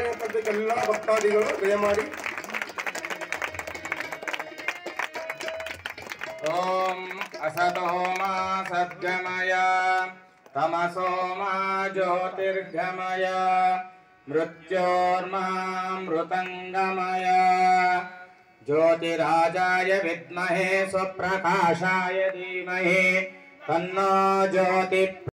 ಎಲ್ಲ ಭಕ್ತಾದಿಗಳು ದಯಮಾಡಿ ಓಂ असतो मा सद्गमय तमसो मा ज्योतिर्गमय मृत्योर्मामृतङ्गमय ज्योतिराजाय विद्महे स्वप्रकाशाय धीमहि तन्नो ज्योति